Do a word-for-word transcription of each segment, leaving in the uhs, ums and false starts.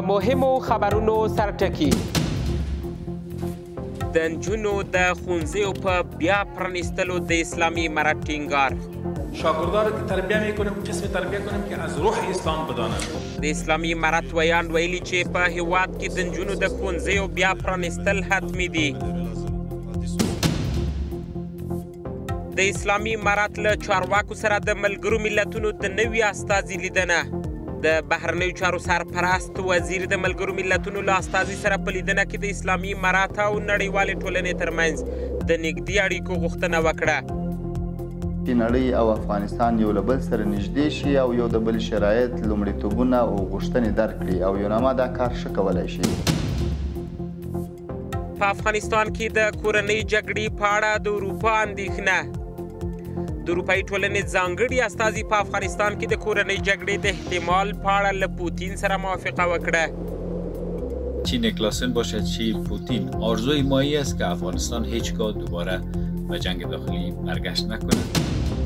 مهمو خبرونو سرټکی. د نجونو د ښوونځیو په بیا پرانیستلو د اسلامي امارت ټینګار. شاگردان که تربیه میکنیم قسم تربیه کنیم که از روح اسلام بدانند. د اسلامي امارت ویان ویلي چې په هیواد کې د نجونو د ښوونځیو بیا پرانیستل حتمي دي. د اسلامي امارت له چارواکو سره د ملګرو ملتونو د نوي استازي لیدنه. د بهرنیو چارو سرپرست وزیر د ملګرو ملتونو له استازي سره په لیدنه کې د اسلامي امارت او نړیوالې ټولنې ترمنځ د نږدې اړیکو غوښتنه وکړه. چې نړۍ او افغانستان یو له بل سره نږدې شي او یو د بل شرایط لومړیتوبونه او غوښتنې درک کړي او یوناما دا کار ښه کولی شي. په افغانستان کې د کورنۍ جګړې په اړه د اروپا اندېښنه. د اروپایي ټولنې ځانګړي استازي په افغانستان کې د کورنۍ جګړې د احتمال په اړه له پوتین سره موافقه وکړه. چی نیکلاسن باشد چی پوتین آرزوی مایی است که افغانستان هیچگاه دوباره به جنگ داخلی برگشت نکنه.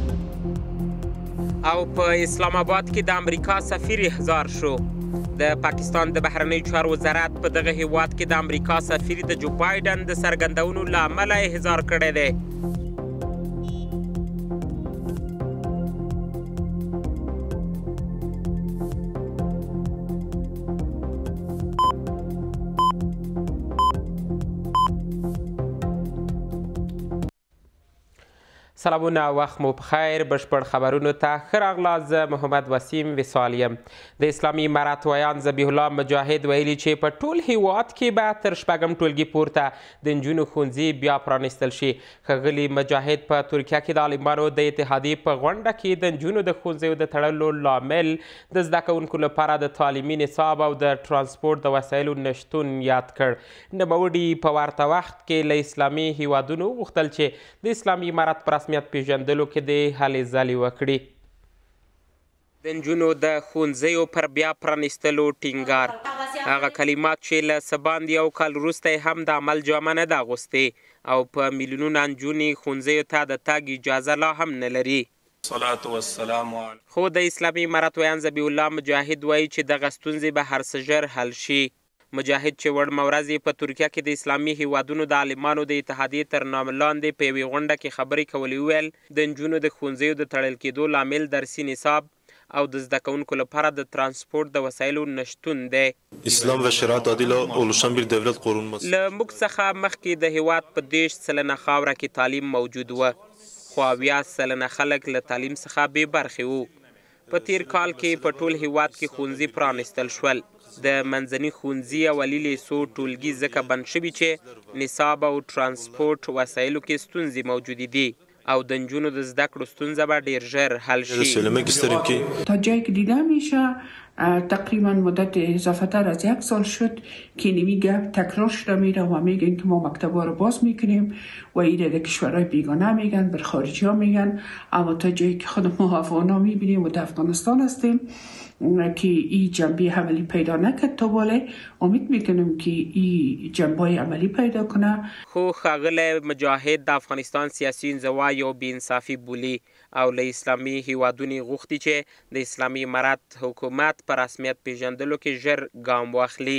او په اسلام آباد کې د امریکا سفیر احضار شو. د پاکستان د بهرنیو چارو وزارت په دغه هیواد کې د امریکا سفیر د جو بایدن د څرګندونو له امله احضار کړی دی. سلامونه، وخت مو په خیر. بشپړ خبرونو ته ښه راغلاست. زه محمد وسیم وصال یم. د اسلامي امارت ویان ذبیح الله مجاهد ویلي چې په ټول هیواد کې به تر شپږم ټولګي پورته د نجونو ښوونځي بیا پرانیستل شي. ښاغلي مجاهد په ترکیه کې د عالمانو د اتحادیې په غونډه کې د نجونو د ښوونځیو د تړلو لامل د زده کوونکو لپاره د تعلیمي نصاب او د ترانسپورت د وسایلو نشتون یاد کړ. نوموړي په ورته وخت کې له اسلامي هیوادونو غوښتل چې د اسلامي امارت په رسمیت پیژندلو کې د هلې ځلې وکړي. د نجونو د ښوونځیو پر بیا پرانیستلو ټینګار. هغه کلمات چې له څه باندې یو کال وروسته هم د عمل جامه نه ده اغوستې او په میلیونونه نجونې ښوونځیو ته د تګ اجازه لا هم نه لري. خو د اسلامي امارت ویان ذبیح الله مجاهد وایي چې دغه ستونزې به هر څه ژر حل شي. مجاهد چې وړمه ورځ په ترکیه کې د اسلامي هیوادونو د عالمانو د اتحادیې تر نامه لاندې په یوې غونډه کې خبرې کولې وویل د نجونو د ښوونځیو د تړل کېدو لامل درسي نصاب او د زده کوونکو لپاره د ترانسپورت د وسایلو نشتون دی. اسلام و شریعت عادل اولوشن بیر دولت قرونماست. له موږ څخه مخکې د هیواد په دېرش سلنه خاوره کې تعلیم موجود و، خو اویا سلنه خلک له تعلیم څخه بې برخې وو. په تیر کال کې په ټول هیواد کې ښوونځي پرانیستل شول. د منځني ښوونځي او علي لیسو ټولګي ځکه بند شوي چې نصاب او ترانسپورت وسایلو کې ستونزې موجودې دي او د نجونو د زده کړو ستونزه به ډیر ژر حل شي. تا جایی که دیده میشه تقریبا مدت اضافه تر از یک سال شد که نمی گپ تکرار شده میره و میگن که ما مکتب‌ها رو باز میکنیم و ایره در کشورهای بیگانه میگن، بر خارجی ها میگن، اما تا جایی که خود ما افغان ها میبینیم و در افغانستان هستیم که این جنبه عملی پیدا نکرد تا باله، امید میکنیم که این جنبه عملی پیدا کنه. خو ښاغلی مجاهد د افغانستان سیاسي انزوا یو بې انصافي بولي او له اسلامي هیوادونو غوښتي چې د اسلامي امارت حکومت په رسمیت پیژندلو کې ژر ګام واخلي.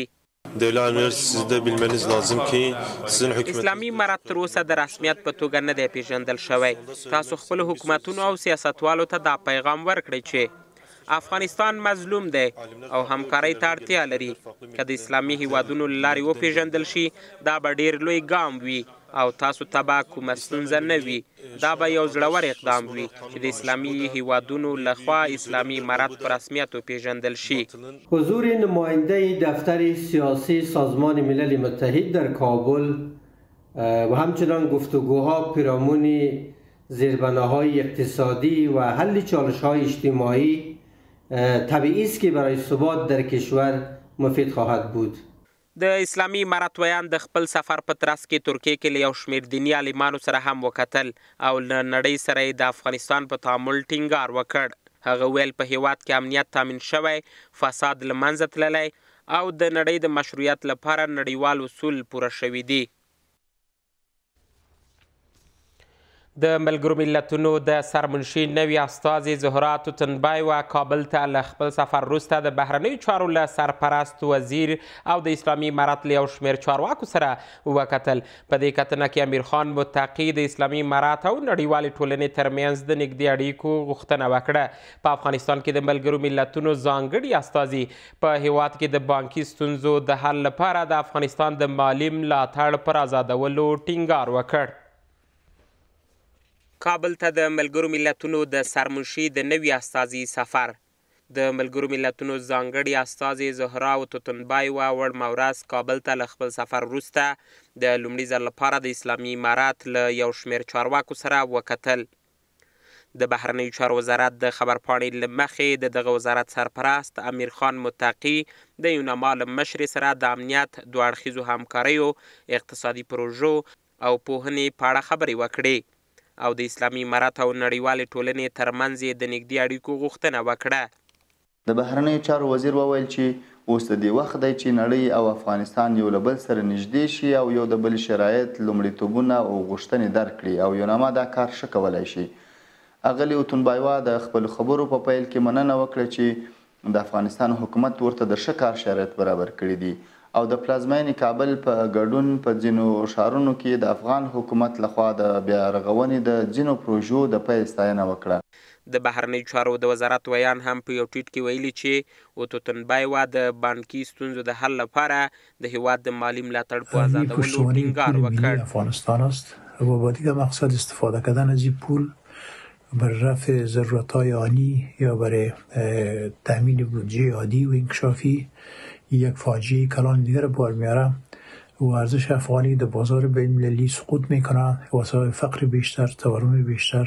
اسلامي امارت تر اوسه د رسمیت په توګه نه دی پیژندل شوی. تاسو خپل حکومتونو او سیاستوالو ته دا پیغام ورکړئ چې افغانستان مظلوم دی او همکارۍ ته اړتیا لري. که د اسلامي هیوادونو له لارې وپیژندل شي دا به ډیر لوی ګام وي او تاسو ته به کومه ستونزه نه وي. دا به یو زړور اقدام وي چې د اسلامي هیوادونو لخوا اسلامي امارت په رسمیت وپیژندل شی. حضور نماینده دفتر سیاسی سازمان ملل متحد در کابل و همچنان گفتگوها پیرامون زیربناهای اقتصادی و حل چالش‌های اجتماعی طبیعی است که برای ثبات در کشور مفید خواهد بود. د اسلامي امارت ویان د خپل سفر په ترڅ کې ترکیه کې له یو شمېر دیني عالمانو سره هم وکتل او له نړۍ سره یې د افغانستان په تعامل ټینګار وکړ. هغه ویل په هیواد کې امنیت تامین شوی، فساد له منځه تللی او د نړۍ د مشروعیت لپاره نړیوال اصول پوره شوي دي. د ملګرو ملتونو د سرمنشي نوي استازي زهرا توتنبایوا کابل ته له خپل سفر وروسته د بهرنیو چارو له سرپرست وزیر او د اسلامي امارت له یو شمېر چارواکو سره وکتل. په دې کتنه کې امیر خان متقي د اسلامي امارت او نړیوالې ټولنې ترمنځ د نږدې اړیکو غوښتنه وکړه. په افغانستان کې د ملګرو ملتونو ځانګړي استازي په هیواد کې د بانکي ستونزو د حل لپاره د افغانستان د مالي ملاتړ پر آزادولو ټینګار وکړ. کابل ته د ملګرو ملتونو د سرمنشي د نوي استازي سفر. د ملګرو ملتونو ځانګړي استازي زهرا توتنبایوا وړمه ورځ کابل ته له خپل سفر وروسته د لومړي ځل لپاره د اسلامي امارت له یو شمېر چارواکو سره وکتل. د بهرنیو چارو وزارت د خبرپاڼې له مخې د دغه وزارت سرپرست امیر خان متقي د یوناما له مشرې سره د امنیت دوه اړخیزو همکاریو، اقتصادي پروژو او پوهنې په اړه خبرې وکړې او د اسلامي امارت او نړیوالې ټولنې ترمنځ یې د نږدې اړیکو غوښتنه وکړه. د بهرنیو چارو وزیر وویل چې اوس د دې وخت دی چې نړۍ او افغانستان یو له بل سره نږدې شي او یو د بل شرایط، لومړیتوبونه او غوښتنې درک کړي او یوناما دا کار ښه کولی شي. اغلې توتنبایوا د خپلو خبرو په پیل کې مننه وکړه چې د افغانستان حکومت ورته د ښه کار شرایط برابر کړي دي او د پلازمینې کابل په ګډون په ځینو ښارونو کې د افغان حکومت لخوا د بیا رغونې د ځینو پروژو د پیل ستاینه وکړه. د بهرنیو چارو د وزارت ویان هم په یو ټویټ کې ویلي چې توتنبایوا د بانکي ستونزو د حل لپاره د هیواد د مالی ملاتړ په آزادولو ټینګار وکړ. افغانستان است و با دیگر مقصد استفاده کردن از این پول بر رفع ضرورت‌های آنی یا برای تامین بودجه عادی و انکشافی یک فاجعه کلان دیگر بار میاره و ارزش افغانی در بازار بین‌المللی سقوط میکنه، واسه فقر بیشتر، تورم بیشتر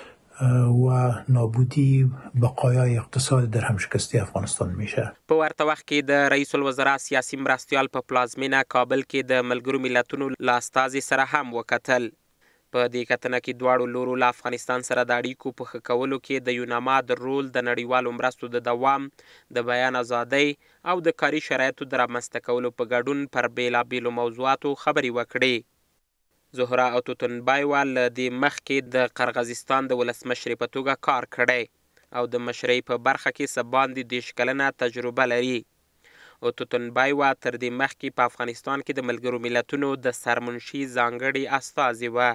و نابودی بقایای اقتصاد در همشکستی افغانستان میشه. په ورته وخت کې د رئیس الوزرا سیاسي مرستیال په پلازمینه کابل کې د ملګرو ملتونو له استازي سره هم وکتل. په دې کتنه کې دواړو لورو له افغانستان سره د اړیکو په ښه کولو کې د یوناما د رول، د نړیوالو مرستو د دوام، د بیان ازادۍ او د کاري شرایطو د رامنځته کولو په ګډون پر بېلابېلو موضوعاتو خبرې وکړې. زهرا او توتنبایوا له دې مخکې د قرغیزستان د ولسمشرې په توګه کار کړی او د مشرۍ په برخه کې څه باندې دېرش کلنه تجربه لري. او توتنبایوا تر دې مخکې په افغانستان کې د ملګرو ملتونو د سرمنشي ځانګړي استازي وه.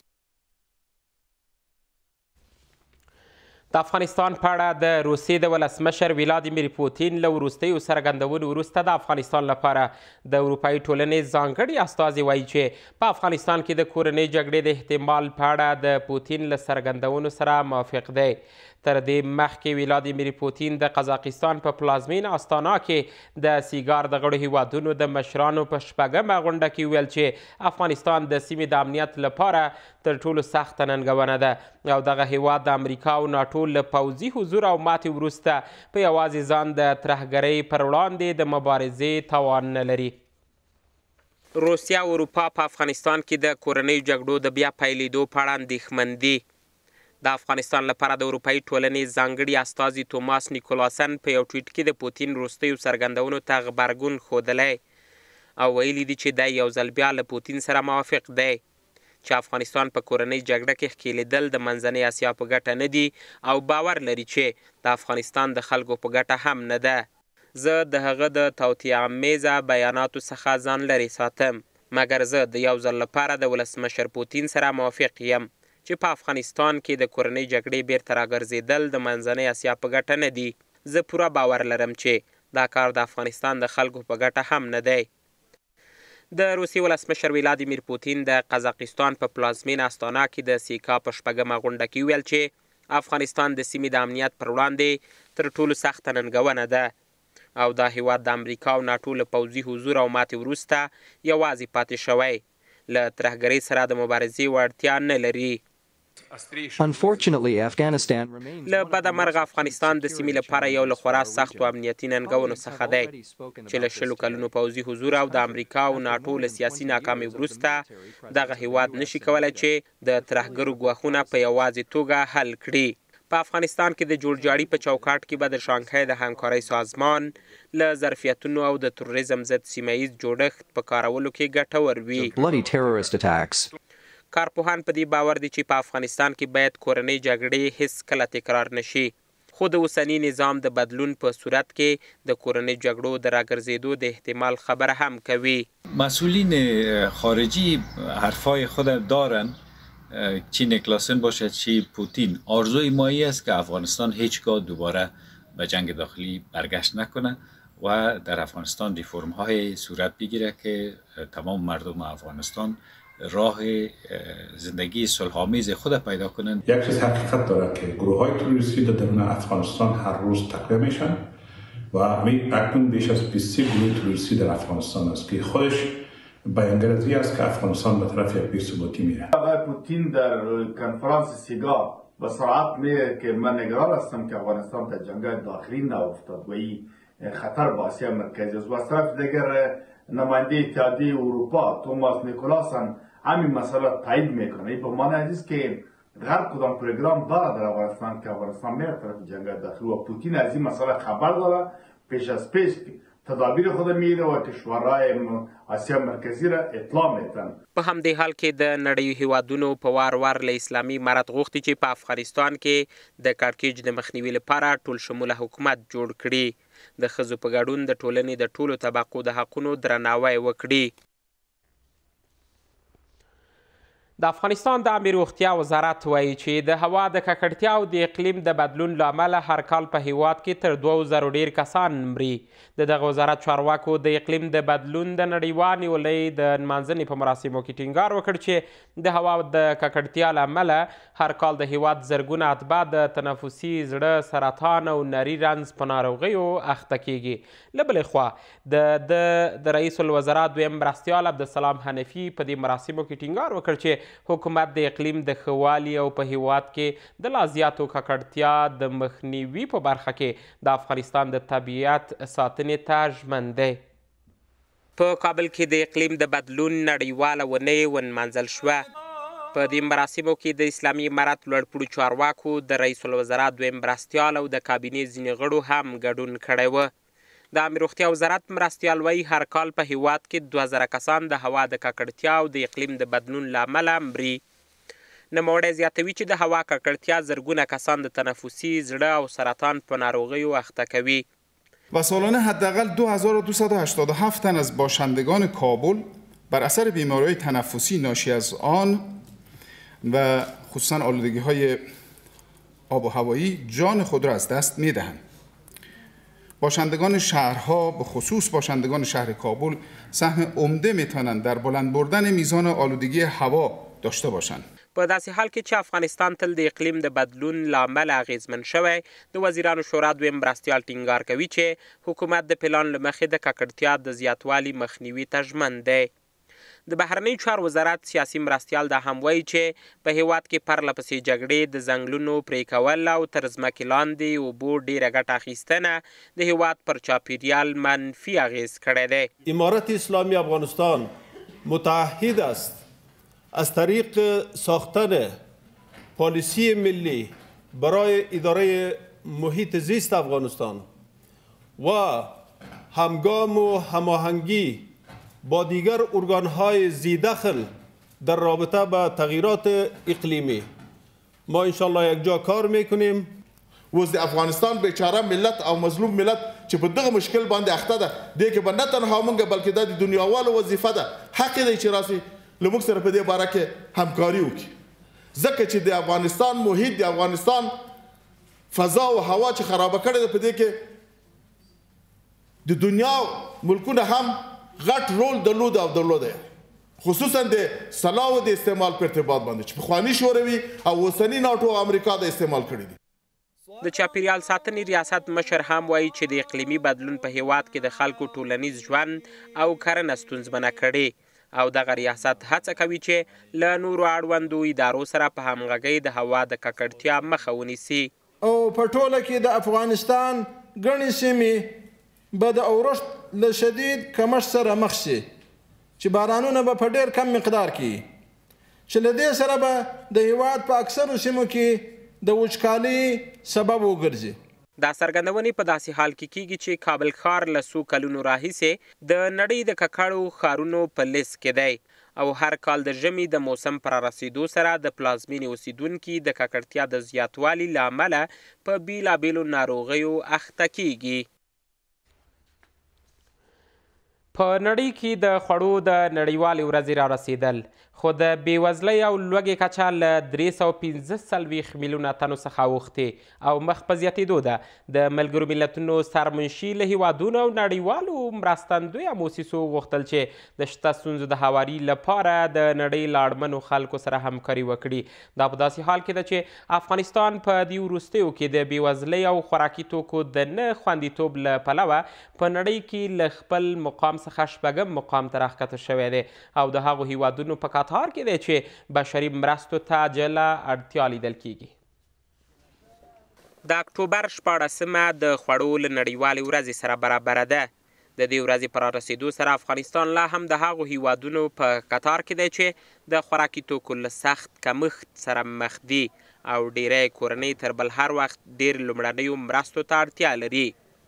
د افغانستان په اړه د روسیې د ولسمشر ولادیمیر پوتین له وروستیو څرګندونو وروسته د افغانستان لپاره د اروپایي ټولنې ځانګړي استازي وایي چې په افغانستان کې د کورنۍ جګړې د احتمال په اړه د پوتین له څرګندونو سره موافق دی. تر دې مخکې ولادیمیر پوتین د قزاقستان په پلازمینه استانا کې د سیګار د غړو هیوادونو د مشرانو په شپږمه غونډه کې ویل چې افغانستان د سیمې د امنیت لپاره تر ټولو سخته ننګونه ده او دغه هیواد د امریکا او ناټو له پوځي حضور او ماتې وروسته په یوازې ځان د ترهګرۍ پر وړاندې د مبارزې توان نه لري. روسیه او اروپا په افغانستان کې د کورنیو جګړو د بیا پیلېدو په اړه اندېښمن دي. د افغانستان لپاره د اروپایي ټولنې ځانګړي استازي توماس نیکولاسن په یو ټویټ کې د پوتین وروستیو څرګندونو ته غبرګون ښودلی او ویلي دي چې دی یو ځل بیا له پوتین سره موافق دی چې افغانستان په کورنۍ جګړه کې ښکېلېدل د منځنۍ اسیا په ګټه نه دي او باور لري چې د افغانستان د خلکو په ګټه هم نه ده. زه د هغه د توطیه‌آمیزه بیاناتو څخه ځان لرې ساتم، مګر زه د یو ځل لپاره د ولسمشر پوتین سره موافق یم چې په افغانستان کې د کورنۍ جګړې بیرته راګرځېدل د منځنۍ اسیا په ګټه نه دي. زه پوره باور لرم چې دا کار د افغانستان د خلکو په ګټه هم نه دی. د روسیې ولسمشر ولادیمیر پوتین د قزاقستان په پلازمینه استانا کې د سیکا په شپږمه غونډه کې ویل چې افغانستان د سیمې د امنیت پر وړاندې تر ټولو سخته ننګونه ده او دا هیواد د امریکا او ناټو له پوځي حضور او ماتې وروسته یوازې پاتې شوی، له ترهګرۍ سره د مبارزې وړتیا نه لري. Unfortunately, Afghanistan remains له بده مرغه افغانستان د سیمې لپاره یو له خورا سختو امنیتي ننګونو څخه دی چې له شلو کلونو پوځي حضور او د امریکا او ناټو له سیاسي ناکامۍ وروسته دغه هیواد نشي کولی چې د ترهګرو ګواښونه په یوازې توګه حل کړي. په افغانستان کې د جوړجاړي په چوکاټ کې به د شانګهای د همکارۍ سازمان له ظرفیتونو او د تروریزم ضد سیمه ییز جوړښت په کارولو کې ګټور وي. کارپوهان په دې باور دي چې په افغانستان کې باید کورنۍ جګړې هیڅ کله تکرار نشي، خو د اوسني نظام د بدلون په صورت کې د کورنۍ جګړو د راګرځېدو د احتمال خبره هم کوي. مسئولین خارجی حرفای خود دارن، چی نیکلاسن باشد چی پوتین، آرزوی مایی است که افغانستان هیچگاه دوباره به جنگ داخلی برگشت نکنه و در افغانستان ریفرم های صورت بگیره که تمام مردم افغانستان راه زندگی صلح‌آمیز خود پیدا کنند. یک چیز حقیقت داره که گروه های تروریستی در درون افغانستان هر روز تقویه میشن و اکنون بیش از بیست و سه گروه تروریستی در افغانستان است که خودش بیانگر از این است که افغانستان به طرف یک بی‌ثباتی میره. آقای پوتین در کنفرانس سیگا به سرعت میگه که من نگران هستم که افغانستان در جنگ داخلی نیفتاد و این خطر با آسیا مرکزی است. و از طرف دیگر نماینده اتحادیه اروپا توماس نیکولاسن همین مسئله تایید میکنه. این به معنی است که غرب کدام پروگرام داره در افغانستان که افغانستان میره طرف جنگ داخلی و پوتین از این مسئله خبر داره، پیش از پیش تدابیر خود میره و کشورهای آسیا مرکزی را اطلاع میتن. په همدې حال کې د نړیو هیوادونو په وار وار له اسلامي امارت غوښتي چې په افغانستان کې د کړکېچ د مخنیوي لپاره ټول شموله حکومت جوړ کړي، د ښځو په ګډون د ټولنې د ټولو طبقو د حقونو درناوی وکړي. د افغانستان د عامې روغتیا وزارت وایي چې د هوا د ککړتیا او د اقلیم د بدلون له امله هر کال په هیواد کې تر دوو زرو ډیر کسان مري. د دغه وزارت چارواکو د اقلیم د بدلون د نړیوال نیولې د نمانځنې په مراسمو کې ټینګار وکړ چې د هوا د ککړتیا له امله هر کال د هیواد زرګونه اتباع د تنفسي، زړه، سرطان او نري رنځ په ناروغیو اخته کیږي. له بلې خوا د د رئیس الوزرا دویم مرستیال عبدالسلام حنفي په دې مراسمو کې ټینګار وکړ چې حکومت د اقلیم د ښه والي او په هیواد کې د لا زیاتو ککړتیا د مخنیوي په برخه کې د افغانستان د طبیعت ساتنې ته ژمن دی. په کابل کې د اقلیم د بدلون نړیواله ونې ونمانځل شوه. په دې مراسمو کې د اسلامي امارت لوړپوړو چارواکو، د رئیس الوزرا دویم مرستیال او د کابینې ځینې غړو هم ګډون کړی و. د عامې روغتیا وزارت مرستیال وایي هر کال په هیواد کې دوه زره کسان د هوا د ککړتیا او د اقلیم د بدلون له امله مري. نوموړی زیاتوي چې د هوا ککړتیا زرګونه کسان د تنفسي، زړه او سرطان په ناروغیو اخته کوي. و سالانه حداقل دو هزار و دویست و هشتاد و هفت تن از باشندگان کابل بر اثر بیماری‌های تنفسی ناشی از آن و خصوصا آلودگی‌های آب و هوایی جان خود را از دست می‌دهند. باشندگان شهرها، به خصوص باشندگان شهر کابل، سهم عمده میتونند در بلند بردن میزان آلودگی هوا داشته باشند. په داسې حال کې چې افغانستان تل د اقلیم د بدلون له امله اغیزمن شوی، د وزیرانو شورا دویم مرستیال ټینګار کوي چې حکومت د پلان له مخې د ککړتیا د زیاتوالي مخنیوي ته ژمن دی. د بهرنیو چارو وزارت سیاسي مرستیال دا هم وایي چې په هیواد کې پرله پسې جګړې، د ځنګلونو پرې کول او تر ځمکې لاندې اوبو ډېره ګټه اخیستنه د هیواد پر چاپیریال منفي اغیز کړی دی. امارت اسلامی افغانستان متعهد است از طریق ساختن پالیسی ملی برای اداره محیط زیست افغانستان و همگام و هماهنگی با دیگر ارگان‌های ذی‌دخل در رابطه با تغییرات اقلیمی ما انشالله یک جا کار میکنیم. وز د افغانستان بیچاره ملت او مظلوم ملت چې په دغه مشکل باندې اخته ده، دې کې به نه تنها مونږ بلکې د دنیاوالو وظیفه ده، حق دی چې راسي له موږ سره په دې باره کې همکاري وکړي، ځکه چې د افغانستان محیط، د افغانستان فضا او هوا چې خرابه کړې ده، په دې کې د دنیا ملکونه هم غټ رول درلود او درلوده، خصوصا د سلاو د استعمال په ارتباط باندې چې پخواني شوروي او اوسني ناټو امریکا د استعمال کړي دي. د چاپیریال ساتنې ریاست مشر هم وایي چې د اقلیمي بدلون په هیواد کې د خلکو ټولنیز ژوند او کرنه ستونزمنه کړي او دغه ریاست هڅه کوي چې له نورو اړوندو ادارو سره په همغږۍ د هوا د ککړتیا مخه ونیسي. او په ټوله کې د افغانستان ګڼې سیمې به د اورښت له شدید کمښت سره مخ شي چې بارانونه به په ډېر کم مقدار کې، چې له دې سره به د هیواد په اکثرو سیمو کې د وچکالۍ سبب وګرځي. دا څرګندونې په داسې حال کې کیږي چې کابل ښار له څو کلونو راهیسې د نړۍ د ککړو ښارونو په لیست کې دی او هر کال د ژمي د موسم پر رسیدو سره د پلازمینې اوسیدونکي د ککړتیا د زیاتوالي له امله په بیلابیلو ناروغیو اخته کیږي. په نړۍ کې د خوړو د نړیوالې ورځې را رسیدل، خو د بېوزلۍ او لوږې کچه له درې سوه پنځه څلوېښت میلیونه تنو څخه اوښتې او مخ په زیاتېدو ده. د ملګرو ملتونو سرمنشي له هیوادونو او نړیوالو مرستندویه موسسو غوښتل چې د شته ستونزو د هواري لپاره د نړۍ له اړمنو خلکو سره همکاري وکړي. دا په داسې حال کې ده چې افغانستان په دې وروستیو کې د بېوزلۍ او خوراکي توکو د نه خوندیتوب له پلوه په نړۍ کې له خپل مقام څخه شپږم مقام ته راښکته شوی دی او د هغو هیوادونو په کتار کې دی چې بشري مرستو ته جله اړتیا لیدل کیږي. د اکتوبر شپاړسمه د خوړو له نړیوالې ورځې سره برابره ده. د دې ورځې په رارسېدو سره افغانستان لا هم د هغو هیوادونو په کتار کې دی چې د خوراکي توکو له سخت کمښت سره مخ دي او ډیری کورنۍ تر بل هر وخت ډېر لومړنیو مرستو ته اړتیا لري.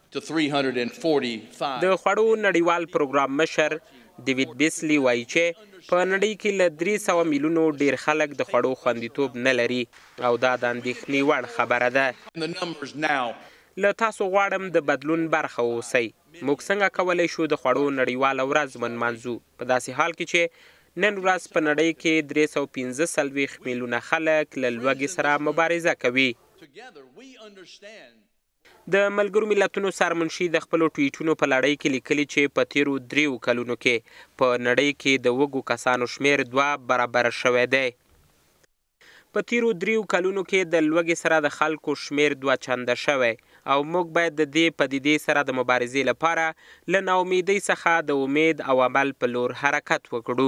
د خوړو نړیوال پروګرام مشر ډیویډ بیسلي وایي چې په نړۍ کې له درې سوه میلیونو ډیر خلک د خوړو خوندیتوب نه لري او دا د اندېښنې وړ خبره ده. له تاسو غواړم د بدلون برخه اوسئ. موږ څنګه کولی شو د خوړو نړیواله ورځ ونمانځو په داسې حال کې چې نن ورځ په نړۍ کې درې سوه پنځه څلوېښت میلیونه خلک له لوږې سره مبارزه کوي. د ملګرو ملتونو سرمنشي د خپلو ټویټونو په لړۍ کې لیکلي چې په تیرو دریو کلونو کې په نړۍ کې د وږو کسانو شمیر دوه برابره شوی دی. په تیرو دریو کلونو کې د لوږې سره د خلکو شمیر دوه چنده شوی او موږ باید د دې پدیدې سره د مبارزې لپاره له ناامیدۍ څخه د امید او عمل په لور حرکت وکړو.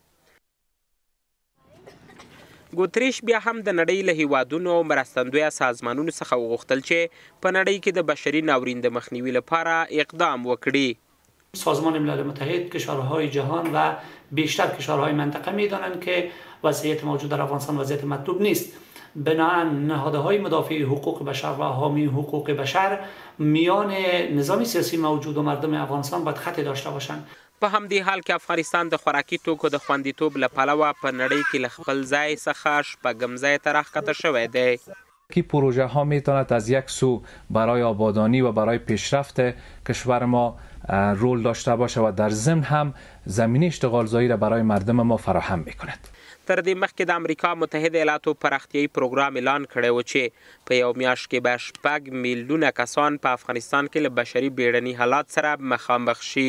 ګوتریش بیا هم د نړۍ له هیوادونو او مرستندویه سازمانونو څخه وغوښتل چې په نړۍ کې د بشري ناورین د مخنیوي لپاره اقدام وکړي. سازمان ملل متحد، کشورهای جهان و بیشتر کشورهای منطقه میدانند که وضعیت موجود در افغانستان وضعیت مطلوب نیست. بنابراین نهادهای مدافع حقوق بشر و حامی حقوق بشر میان نظام سیاسی موجود و مردم افغانستان باید خطی داشته باشند. په همدې حال کې افغانستان د خوراکي توکو د خوندیتوب له پلوه په نړۍ کې له خپل ځای څخه شپږم ځای ته راښکته شوی دی. که پروژه ها میتواند از یک سو برای آبادانی و برای پیشرفت کشور ما رول داشته باشه و در ضمن هم زمینه اشتغالزایی را برای مردم ما فراهم میکند. تر دې مخکې د امریکا متحده ایالاتو پراختیایي پروګرام اعلان کړی و چې په یو میاشت کې به شپږ میلیونه کسان په افغانستان کې له بشري بیړني حالات سره مخامخ شي.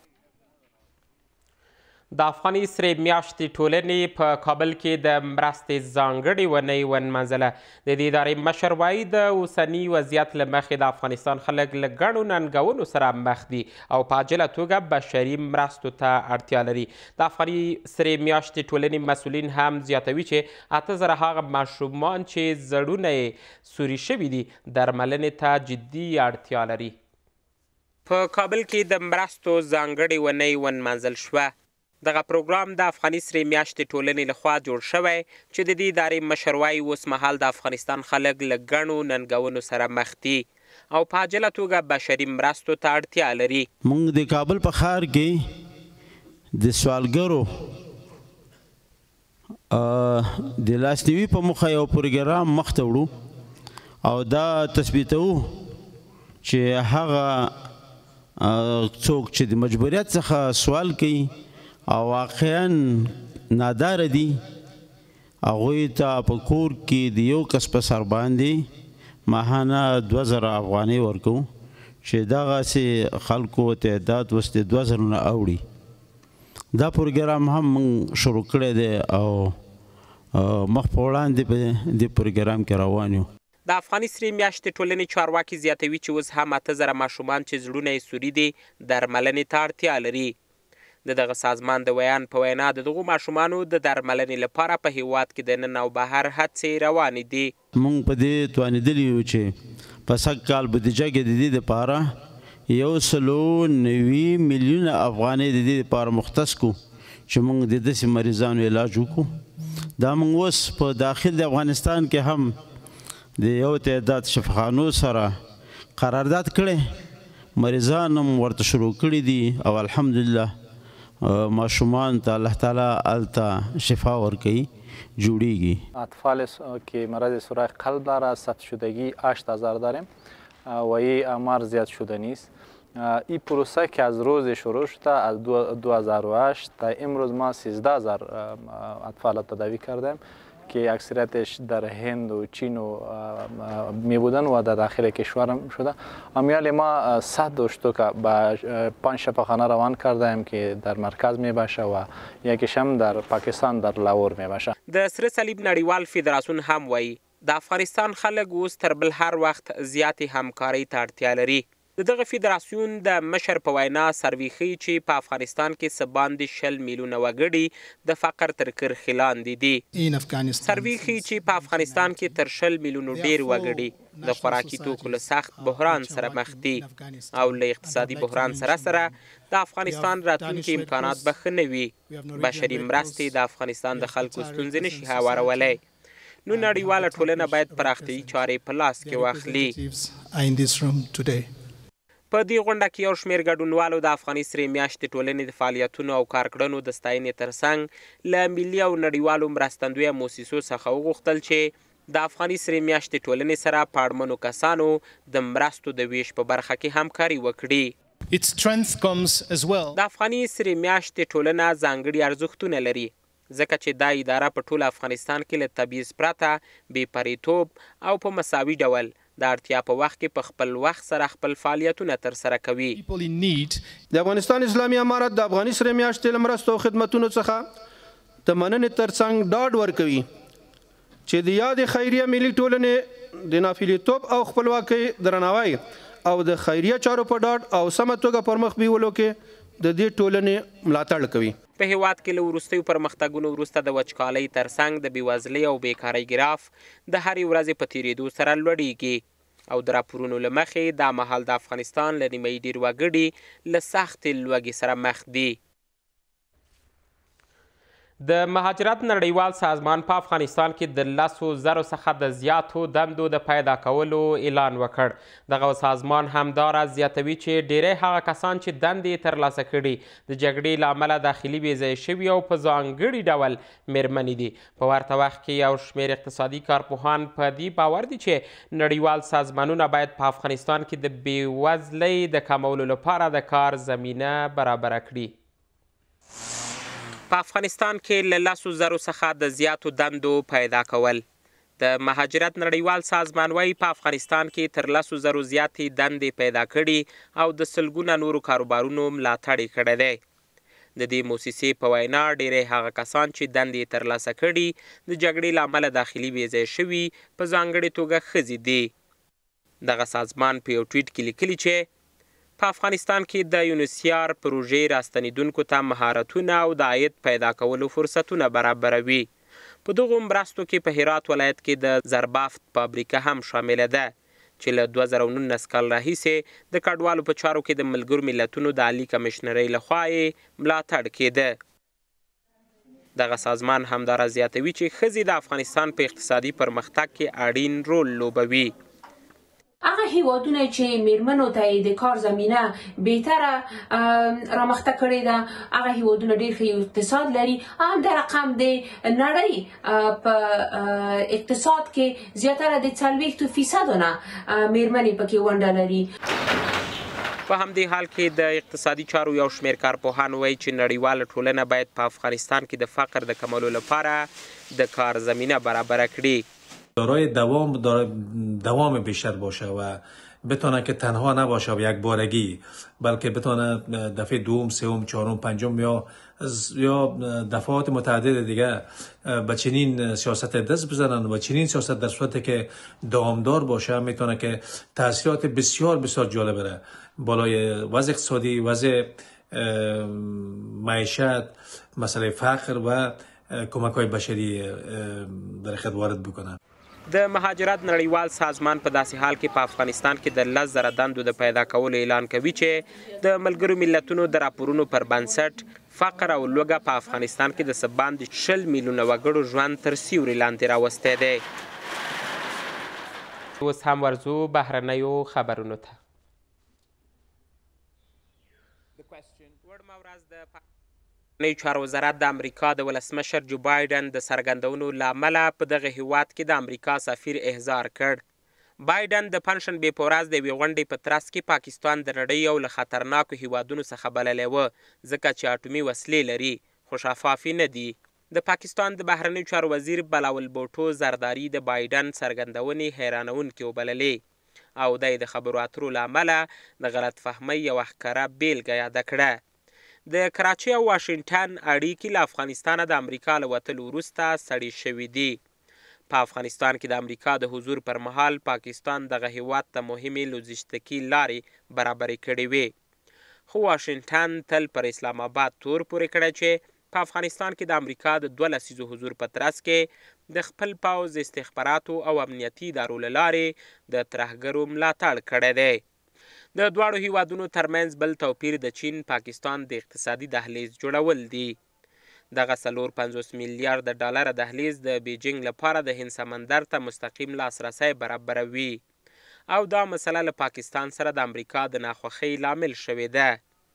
د افغاني سرې میاشتې ټولنې په کابل کې د مرستې ځانګړې ونې ونمنځله. د دې ادارې مشر وایي د اوسني وضعیت له مخې د افغانستان خلک له ګڼو ننګونو سره مخ دي او په عاجله توګه بشري مرستو ته اړتیا لري. د افغاني سرې میاشتې ټولنې مسؤلین هم زیاتوي چې اته زره هغه ماشومان چې زړونه یې سوري شوي دي درملنې ته جدي اړتیا لري. په کابل کې د مرستو ځانګړې ونې ونمنځل شوه. دغه پروګرام د افغاني سرې میاشتې ټولنې لخوا جوړ شوی چې د دې ادارې مشر وایي اوس مهال د افغانستان خلک له ګڼو ننګونو سره مخ دي او په عاجله توګه بشري مرستو ته اړتیا لري. موږ د کابل په ښار کې د سوالګرو د لاسنیوي په موخه یو پروګرام مخته وړو او دا تثبیتوو چې هغه څوک چې د مجبوریت څخه سوال کوي او واقعا نادار دي هغوی ته په کور کې د یو کس په سر باندې ماهانه دوه زره افغانۍ ورکوو چې دغسې خلکو تعداد اوس د دوه زرو نه اوړي. دا پروګرام هم موږ شروع کړی دی او مخ په وړاندې په دې پروګرام کې روان یو. د افغاني سرې میاشتې ټولنې چارواکي زیاتوي چې اوس هم اته زره ماشومان چې زړونه یې سوري دي درملنې ته اړتیا لري. د دغه سازمان د ویان په وینا د دغو ماشومانو د درملنې لپاره په هیواد کې د نن او بهر هڅې روانې دي. موږ په دې توانېدلي یو چې په سږ کال بودیجه کې د دې دپاره یو سلو نوي میلیونه افغانۍ د دې دپاره مختص کړو چې موږ د داسې مریضانو علاج وکړو. دا موږ اوس په داخل د افغانستان کې هم د یو تعداد شفاخانو سره قرارداد کړی، مریضان هم ورته شروع کړي دي او الحمدلله ماشومان ته الله تعالی هلته شفا ورکوي جوړیږي. اطفال که مرض سوراخ قلب داره ثبت شدگی هشت هزار داریم و این آمار زیاد شده نیست. این پروسه که از روز شروع شده از دو هزار و هشت تا امروز ما سیزده هزار اطفال تداوی کردیم که اکثریتش در هند و چین و می بودن و در داخل کشورم شده. امیال ما صد داشتو که به پنج شفاخانه روان کردیم که در مرکز می باشه و یکیش هم در پاکستان در لاهور می باشه. د سره صلیب نړیوال فدراسیون هم وایي د افغانستان خلک اوس تر بل هر وخت زیاتې همکارۍ ته اړتیا لري. د دغه فدراسیون د مشر په وینا سروې ښیي چې په افغانستان کې څه باندې شل میلیونه وګړي د فقر تر کرښې لاندې دي. سروې ښیي چې په افغانستان کې تر شل میلیونو ډېر وګړي د خوراکي توکو له سخت بحران سره مخ دي او له اقتصادي بحران سره سره د افغانستان راتلونکي امکانات به ښه نه وي. بشري مرستې د افغانستان د خلکو ستونزې نشي هوارولی. نو نړیواله ټولنه باید پراختیایي چارې په لاس کې واخلي. په دې غونډه کې یو شمېر ګډونوالو د افغاني سرې میاشتې ټولنې د فعالیتونو او کارکړنو د ستاینې ترڅنګ له ملي او نړیوالو مرستندویه موسسو څخه وغوښتل چې د افغاني سرې میاشتې ټولنې سره په اړمنو کسانو د مرستو د ویش په برخه کې همکاري وکړي. د افغاني سرې میاشتې ټولنه ځانګړي ارزښتونه لري ځکه چې دا اداره په ټول افغانستان کې له تبعیض پرته بې پرېتوب او په مساوي ډول د اړتیا په وخت کې په خپل وخت سره خپل فعالیتونه ترسره کوي. د افغانستان اسلامي امارت د افغاني سرې میاشتې له مرستو او خدمتونو څخه د مننې ترڅنګ ډاډ ورکوي چې د یادې خیریه ملي ټولنې د نافلیتوب او خپلواکۍ درناوی او د خیریه چارو په ډاډ او سمه توګه پرمخ بیولو کې د دې ټولنې ملاتړ کوي. په هیواد کې له وروستیو پرمختګونو وروسته د وچکالۍ ترڅنګ د بېوزلۍ او بیکارۍ ګراف د هرې ورځې په تېرېدو سره لوړیږي او د راپورونو له مخې دا مهال د افغانستان له نیمایي ډېر وګړي له سختې لوږې سره مخ دي. د مهاجرت نړیوال سازمان په افغانستان کې د لسو زرو څخه د زیاتو دندو د پیدا کولو اعلان وکړ. دغه سازمان همداراز زیاتوي چې ډیری هغه کسان چې دندې یې ترلاسه کړي د جګړې له امله داخلي بېځایه شوي او په ځانګړي ډول میرمنې دي. په ورته وخت کې یو شمېر اقتصادي کارپوهان په دې باور دي چې نړیوال سازمانونه باید په افغانستان کې د بېوزلۍ د کمولو لپاره د کار زمینه برابره کړي. په افغانستان کې له لسو زرو څخه د زیاتو دندو پیدا کول. د مهاجرت نړیوال سازمان وایي په افغانستان کې تر لسو زرو زیاتې دندې پیدا کړي او د سلګونه نورو کاروبارونو ملاتړ یې کړی دی. د دې موسسې په وینا ډېری هغه کسان چې دندې یې ترلاسه کړي د جګړې له امله داخلي بېځایه شوي په ځانګړې توګه ښځې دي. دغه سازمان په یو ټویټ کې لیکلي چې په افغانستان کې د یونیسیار پروژې راستنیدونکو ته مهارتونه او د عاید پیدا کولو فرصتونه برابروي. په دغو مرستو کې په هرات ولایت کې د زربافت فابریکه هم شامله ده چې له دوه زره نولس کال راهیسې د کډوالو په چارو کې د ملګرو ملتونو د عالي کمیشنرۍ لخوا یې ملاتړ کېده. دغه سازمان همداراز زیاتوي چې ښځې د افغانستان په اقتصادي پرمختګ کې اړین رول لوبوي. هغه هیوادونه چې میرمنو ته د کار زمینه بهتره رامخته کړې ده هغه هیوادونه ډېر ښه اقتصاد لري. همدا رقم د نړۍ په اقتصاد کې زیاتره د څلوېښتو فیصدو نه میرمنې پکې ونډه لري. په همدې حال کې د اقتصادي چارو یو شمېر کارپوهان وایي چې نړیواله ټولنه باید په افغانستان کې د فقر د کمولو لپاره د کار زمینه برابره کړي. دارای دوام دوام بیشتر باشه و بتونه که تنها نباشه و یک بارگی بلکه بتونه دفعه دوم سوم چهارم پنجم یا یا دفعات متعدد دیگه به چنین سیاست دست بزنن و چنین سیاست در صورتی که دامدار باشه میتونه که تاثیرات بسیار بسیار جالب بره بالای وضع اقتصادی، وضع معیشت، مسئله فقر و کمک های بشری در خدمت وارد بکنه. د مهاجرت نړیوال سازمان په داسې حال کې په افغانستان کې د لس زره دندو د پیدا کولو اعلان کوي چې د ملګرو ملتونو د راپورونو پر بنسټ فقر او لوږه په افغانستان کې د څه باندې شل میلیونه وګړو ژوند تر سیوري لاندې راوستی دی. اوس هم ورځو بهرنیو خبرونو ته. بهرنیو چارو وزارت د امریکا د ولسمشر جو بایډن د څرګندونو له امله په دغه هیواد کې د امریکا سفیر احضار کړ. بایډن د پنجشنبې په ورځ د یوې غونډې په ترڅ کې پاکستان د نړۍ یو له خطرناکو هیوادونو څخه بللی و ځکه چې اټومي وسلې لري خو شفافې نه دي. د پاکستان د بهرنیو چارو وزیر بلاول بوټو زرداري د بایډن څرګندونې حیرانونکې وبللې او دی د خبرو اترو له امله د غلط فهمۍ یوه ښکاره بیلګه یاده کړه. د کراچۍ او واشنګټن اړیکې له افغانستانه د امریکا له وتلو وروسته سړې شوي دي. په افغانستان کې د امریکا د حضور پر مهال پاکستان دغه هیواد ته مهمې لوجستیکي لارې برابرې کړې وې خو واشنګټن تل پر اسلام آباد تور پورې کړی چې په افغانستان کې د امریکا د دوه لسیزو حضور په ترڅ کې د خپل پوځ استخباراتو او امنیتي ادارو له لارې د ترهګرو ملاتړ کړی دی. د دواړو هیوادونو ترمنځ بل توپیر د چین پاکستان د اقتصادي دهلیز جوړول دي. دغه څلور پنځوس میلیارده ډالره دهلیز د بیجینګ لپاره د هند سمندر ته مستقیم لاسرسی برابروي او دا مسله له پاکستان سره د امریکا د ناخوښۍ لامل شوې ده.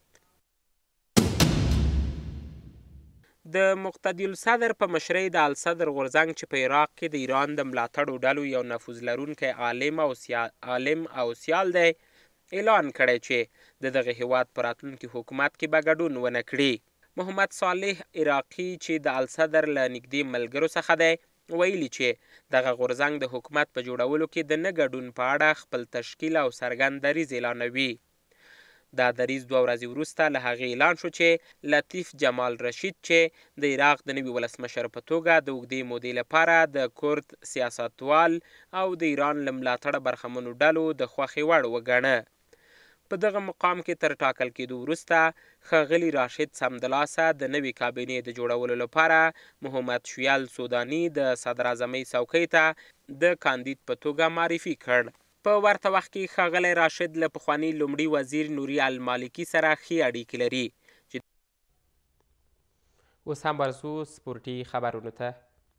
د مقتدي الصدر په مشرۍ د الصدر غورځنګ چې په عراق کې د ایران د ملاتړو ډلو یو نفوذ لرونکی عالم او عالم او سیال دی اعلان کړی چې د دغه هیواد په راتلونکي حکومت کې به ګډون ونه کړي. محمد صالح عراقي چې د الصدر له نږدې ملګرو څخه دی ویلي چې دغه غورځنګ د حکومت په جوړولو کې د نه ګډون په اړه خپل تشکیل او څرګند دریځ اعلانوي. دا دریځ دوه ورځې وروسته له هغې اعلان شو چې لطیف جمال رشید چې د عراق د نوي ولسمشر په توګه د اوږدې مودې لپاره د کورد سیاستوال او د ایران له ملاتړه برخمنو ډلو د خوښې وړ وګڼه. په دغه مقام کې تر ټاکل کېدو وروسته ښاغلي راشد سمدلاسه د نوې کابینې د جوړولو لپاره محمد شیال سوداني د صدراعظمۍ څوکۍ ته د کاندید په توګه معرفي کړ. په ورته وخت کې ښاغلی راشد له پخواني لومړي وزیر نوري المالکي سره ښې اړیکې لري. اوس هم ورځو سپورټي خبرونو ته.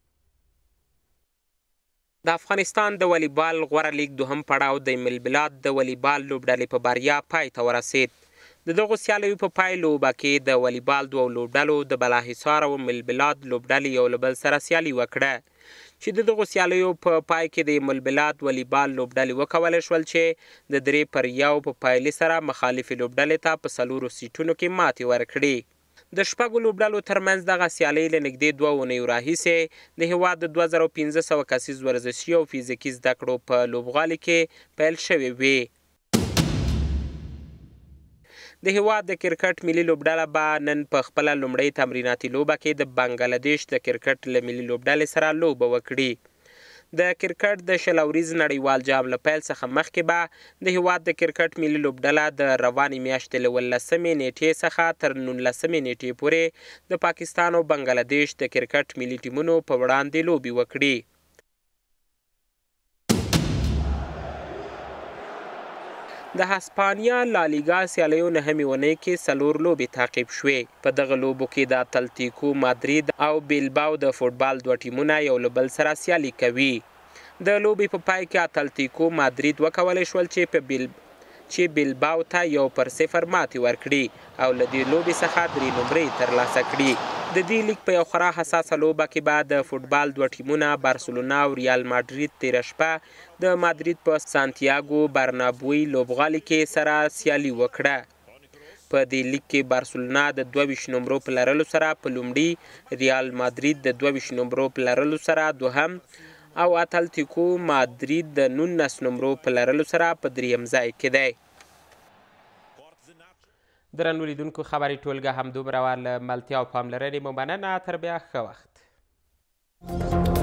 د افغانستان د والیبال غوره لیګ دوهم پړاو د ملبلاد د والیبال لوبډلې په بریا پای ته ورسید. د دغو سیالیو په پای لوبه کې د والیبال دوو لوبډلو د بلاحصار او ملبلاد لوبډلې یو له بل سره سیالي وکړه چې د دغو سیالیو په پای کې د ملبلاد والیبال لوبډلې وکولی شول چې د درې پر یو په پایلې سره مخالفې لوبډلې ته په څلورو سیټونو کې ماتې ورکړي. د شپږو لوبډلو ترمنځ دغه سیالۍ له نږدې دوه اونیو راهیسې د هیواد د دوه زره پنځه سوه کسیز ورزشي او فزیکي زده کړو په لوبغالي کې پیل شوې وې. د هیواد د کرکټ ملي لوبډله به نن په خپله لومړۍ تمریناتي لوبه کې د بنګلادیش د کرکټ له ملي لوبډلې سره لوبه وکړي. د کرکټ د شل اوريز نړیوال جام له پیل څخه مخکې به د هیواد د کرکټ ملي لوبډله د روانې میاشتې له اوولسمې نیټې څخه تر نولسمې نیټې پورې د پاکستان او بنګلادیش د کرکټ ملي ټیمونو په وړاندې لوبې وکړي. د هسپانیا لالیګا سیالیو نهمې اونۍ کې څلور لوبې تعقیب شوې. په دغه لوبو کې د اتلتیکو مادرید او بیلباو د فوټبال دوه ټیمونه یو له بل سره سیالي کوي. د لوبې په پای کې اتلتیکو مادرید وکولی شول چې په بیل چې بیلباو ته یو پر صفر ماتې ورکړي او له دې لوبې څخه درې نمرې ترلاسه کړي. د دې لیګ په یو خورا حساسه لوبه کې به د فوټبال دوه ټیمونه بارسلونا او ریال ماډرید تېره شپه د مادرید په سانتیاګو برنابوی لوبغالي کې سره سیالي وکړه. په دې لیګ کې بارسلونا د دوه ویشت نمرو په لرلو سره په لومړي، ریال ماډرید د دوه ویشت نمرو په لرلو سره دوهم او اتلتیکو مادرید د نولس نمرو په لرلو سره په دریم ځای کې دی. درنو لیدونکو خبرې ټولګه همدومره وه. له ملتیا او پاملرنې مو مننه. تر بیا ښه وخت.